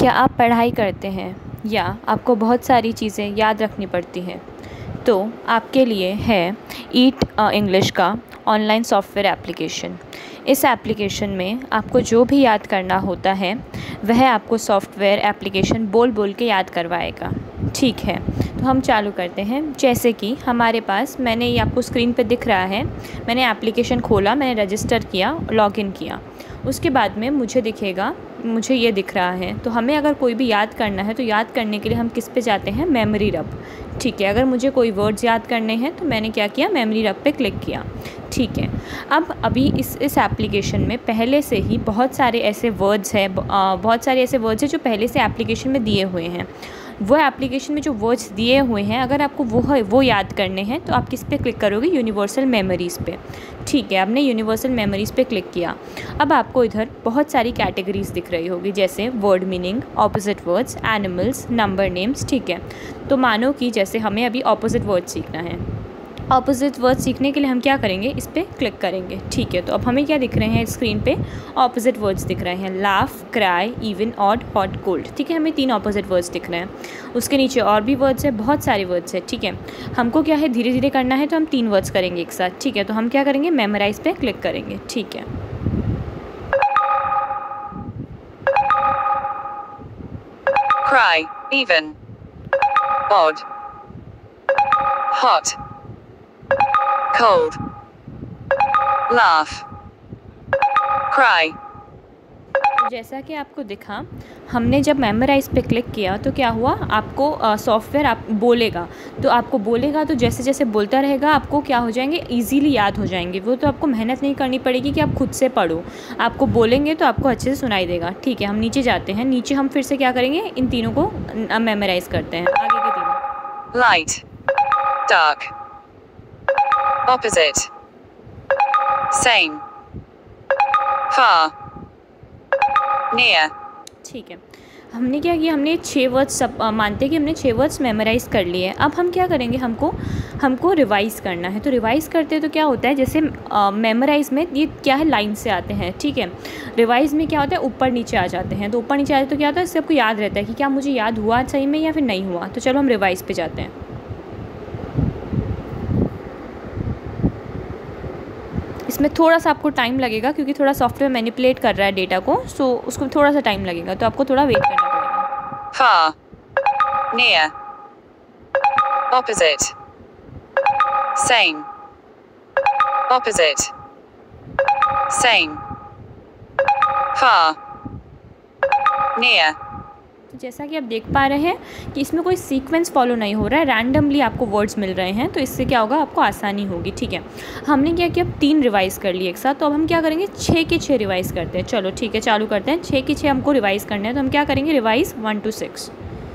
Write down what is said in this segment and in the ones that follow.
क्या आप पढ़ाई करते हैं या आपको बहुत सारी चीज़ें याद रखनी पड़ती हैं, तो आपके लिए है ईट इंग्लिश का ऑनलाइन सॉफ्टवेयर एप्लीकेशन। इस एप्लीकेशन में आपको जो भी याद करना होता है वह आपको सॉफ्टवेयर एप्लीकेशन बोल बोल के याद करवाएगा। ठीक है, तो हम चालू करते हैं। जैसे कि हमारे पास, मैंने ये आपको स्क्रीन पे दिख रहा है, मैंने एप्लीकेशन खोला, मैंने रजिस्टर किया, लॉगिन किया। उसके बाद में मुझे दिखेगा, मुझे ये दिख रहा है। तो हमें अगर कोई भी याद करना है तो याद करने के लिए हम किस पे जाते हैं? मेमोरी रब। ठीक है, अगर मुझे कोई वर्ड्स याद करने हैं तो मैंने क्या किया? मेमोरी रब पे क्लिक किया। ठीक है, अब अभी इस एप्लीकेशन में पहले से ही बहुत सारे ऐसे वर्ड्स हैं जो पहले से एप्लीकेशन में दिए हुए हैं। वो एप्लीकेशन में जो वर्ड्स दिए हुए हैं, अगर आपको वो याद करने हैं तो आप किस पे क्लिक करोगे? यूनिवर्सल मेमोरीज़ पे। ठीक है, आपने यूनिवर्सल मेमोरीज़ पे क्लिक किया। अब आपको इधर बहुत सारी कैटेगरीज़ दिख रही होगी, जैसे word meaning, opposite words, animals, number names. ठीक है, तो मानो कि जैसे हमें अभी ऑपोजिट वर्ड सीखना है। ऑपोजिट वर्ड सीखने के लिए हम क्या करेंगे? इस पर क्लिक करेंगे। ठीक है, तो अब हमें क्या दिख रहे हैं स्क्रीन पे? ऑपोजिट वर्ड्स दिख रहे हैं, laugh, cry, even, odd, hot, cold. ठीक है, हमें 3 ऑपोजिट वर्ड्स दिख रहे हैं। उसके नीचे और भी वर्ड्स है, बहुत सारे वर्ड्स है। ठीक है, हमको क्या है, धीरे धीरे करना है, तो हम 3 वर्ड्स करेंगे एक साथ। ठीक है, तो हम क्या करेंगे? मेमोराइज पे क्लिक करेंगे। ठीक है, cry, even, odd, hot, cold, laugh, cry। जैसा कि आपको दिखा, हमने जब मेमोराइज पे क्लिक किया तो क्या हुआ? आपको सॉफ्टवेयर आप बोलेगा, तो आपको बोलेगा तो जैसे जैसे बोलता रहेगा आपको क्या हो जाएंगे? इजीली याद हो जाएंगे। वो तो आपको मेहनत नहीं करनी पड़ेगी कि आप खुद से पढ़ो, आपको बोलेंगे तो आपको अच्छे से सुनाई देगा। ठीक है, हम नीचे जाते हैं। नीचे हम फिर से क्या करेंगे? इन तीनों को मेमोराइज करते हैं। आगे के तीनों, light, dark, opposite, same, far, near। ठीक है, हमने क्या किया? हमने 6 वर्ड्स, सब मानते हैं कि हमने 6 वर्ड्स मेमोराइज़ कर लिए। अब हम क्या करेंगे? हमको रिवाइज़ करना है। तो रिवाइज़ करते हैं तो क्या होता है, जैसे मेमोराइज़ में ये क्या है, लाइन से आते हैं। ठीक है, रिवाइज़ में क्या होता है? ऊपर नीचे आ जाते हैं। तो ऊपर नीचे आते तो क्या होता है? इससे आपको याद रहता है कि क्या मुझे याद हुआ सही में या फिर नहीं हुआ। तो चलो हम रिवाइज़ पे जाते हैं। इसमें थोड़ा सा आपको टाइम लगेगा क्योंकि थोड़ा सॉफ्टवेयर मैनिपुलेट कर रहा है डेटा को, सो उसको थोड़ा सा टाइम लगेगा, तो आपको थोड़ा वेट करना पड़ेगा। Far, near, opposite, same, opposite, same, far, near। तो जैसा कि आप देख पा रहे हैं कि इसमें कोई सीक्वेंस फॉलो नहीं हो रहा है, रैंडमली आपको वर्ड्स मिल रहे हैं, तो इससे क्या होगा? आपको आसानी होगी। ठीक है, हमने क्या किया? अब 3 रिवाइज़ कर लिए एक साथ, तो अब हम क्या करेंगे? 6 के 6 रिवाइज़ करते हैं। चलो ठीक है, चालू करते हैं। 6 के 6 हमको रिवाइज़ करने हैं, तो हम क्या करेंगे? Revise 1 to 6।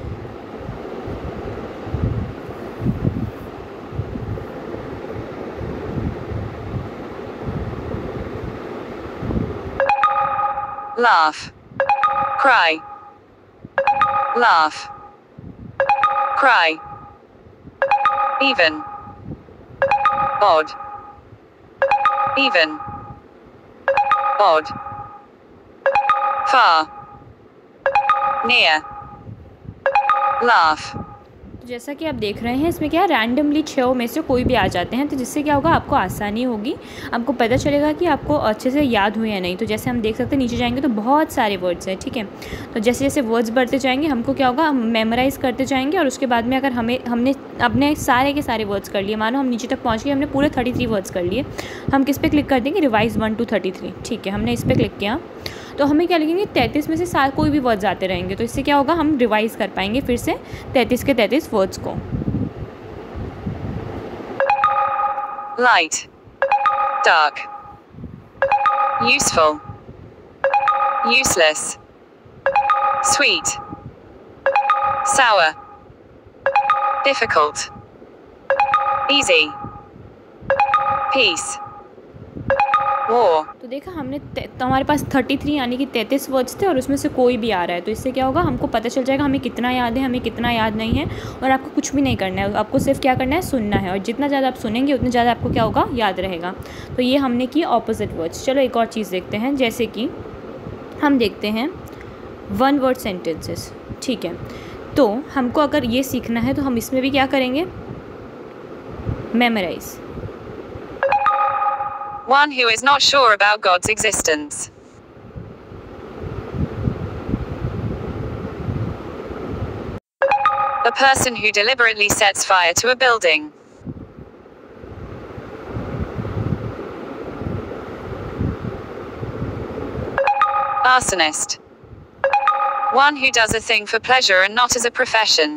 Laugh, cry, laugh, cry, even, odd, even, odd, far, near, laugh। तो जैसा कि आप देख रहे हैं, इसमें क्या है, रैंडमली 6 में से कोई भी आ जाते हैं, तो जिससे क्या होगा? आपको आसानी होगी, आपको पता चलेगा कि आपको अच्छे से याद हुए या नहीं। तो जैसे हम देख सकते हैं, नीचे जाएंगे तो बहुत सारे वर्ड्स हैं। ठीक है, तो जैसे जैसे वर्ड्स बढ़ते जाएंगे, हमको क्या होगा? हम मेमोराइज़ करते जाएंगे, और उसके बाद में अगर हमने अपने सारे के सारे वर्ड्स कर लिए, मानो हम नीचे तक पहुँच गए, हमने पूरे 33 वर्ड्स कर लिए, हम किस पे क्लिक कर देंगे? Revise 1 to 33। ठीक है, हमने इस पर क्लिक किया, तो हमें क्या लगेंगे? 33 में से कोई भी वर्ड्स आते रहेंगे, तो इससे क्या होगा? हम रिवाइज़ कर पाएंगे फिर से 33 के 33 वर्ड्स को। Light, dark, useful, useless, sweet, sour, difficult, easy, peace, war। तो देखा हमने, तो हमारे पास 33 यानी कि 33 वर्ड्स थे, और उसमें से कोई भी आ रहा है, तो इससे क्या होगा? हमको पता चल जाएगा हमें कितना याद है, हमें कितना याद नहीं है। और आपको कुछ भी नहीं करना है, आपको सिर्फ क्या करना है? सुनना है, और जितना ज़्यादा आप सुनेंगे उतना ज़्यादा आपको क्या होगा? याद रहेगा। तो ये हमने की ऑपोजिट वर्ड्स। चलो एक और चीज़ देखते हैं, जैसे कि हम देखते हैं वन वर्ड सेंटेंसेस। ठीक है, तो हमको अगर ये सीखना है तो हम इसमें भी क्या करेंगे, memorise. One who is not sure about God's existence. A person who deliberately sets fire to a building. Arsonist. One who does a thing for pleasure and not as a profession.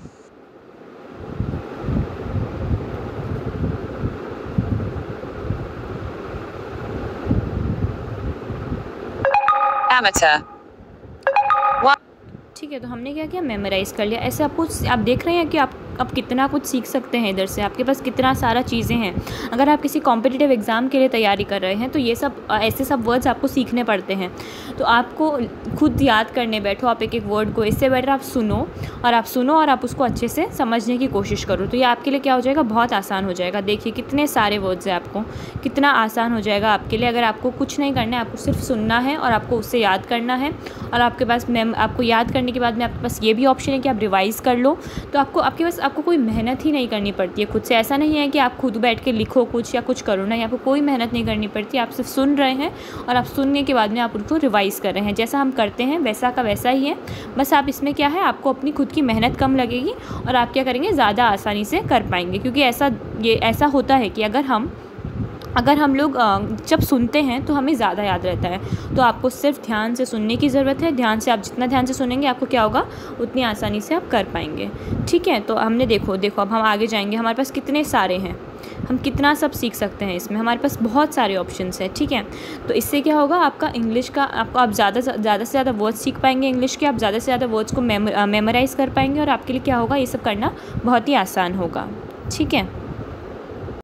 Amateur. ठीक है, तो हमने क्या किया, memorise कर लिया। ऐसे आपको, आप देख रहे हैं कि आप कितना कुछ सीख सकते हैं इधर से, आपके पास कितना सारा चीज़ें हैं। अगर आप किसी कॉम्पिटिटिव एग्ज़ाम के लिए तैयारी कर रहे हैं तो ये सब ऐसे सब वर्ड्स आपको सीखने पड़ते हैं। तो आपको खुद याद करने बैठो आप एक एक वर्ड को, इससे बेटर आप सुनो और आप उसको अच्छे से समझने की कोशिश करो। तो ये आपके लिए क्या हो जाएगा, बहुत आसान हो जाएगा। देखिए कितने सारे वर्ड्स हैं, आपको कितना आसान हो जाएगा आपके लिए। अगर आपको कुछ नहीं करना है, आपको सिर्फ सुनना है और आपको उससे याद करना है, और आपके पास आपको याद करने के बाद में आपके पास ये भी ऑप्शन है कि आप रिवाइज़ कर लो। तो आपको कोई मेहनत ही नहीं करनी पड़ती है खुद से। ऐसा नहीं है कि आप खुद बैठ के लिखो कुछ या कुछ करो, नहीं, आपको कोई मेहनत नहीं करनी पड़ती। आप सिर्फ सुन रहे हैं और आप सुनने के बाद में आप उनको रिवाइज़ कर रहे हैं। जैसा हम करते हैं वैसा का वैसा ही है, बस आप इसमें क्या है, आपको अपनी खुद की मेहनत कम लगेगी और आप क्या करेंगे, ज़्यादा आसानी से कर पाएंगे। क्योंकि ऐसा होता है कि अगर हम लोग जब सुनते हैं तो हमें ज़्यादा याद रहता है। तो आपको सिर्फ ध्यान से सुनने की ज़रूरत है। आप जितना ध्यान से सुनेंगे आपको क्या होगा, उतनी आसानी से आप कर पाएंगे। ठीक है, तो हमने देखो अब हम आगे जाएंगे। हमारे पास कितने सारे हैं, हम कितना सब सीख सकते हैं इसमें, हमारे पास बहुत सारे ऑप्शंस हैं। ठीक है, तो इससे क्या होगा, आपका इंग्लिश का आप ज़्यादा से ज़्यादा वर्ड्स सीख पाएंगे इंग्लिश के, आप ज़्यादा से ज़्यादा वर्ड्स को मेमोराइज़ कर पाएंगे और आपके लिए क्या होगा, ये सब करना बहुत ही आसान होगा। ठीक है।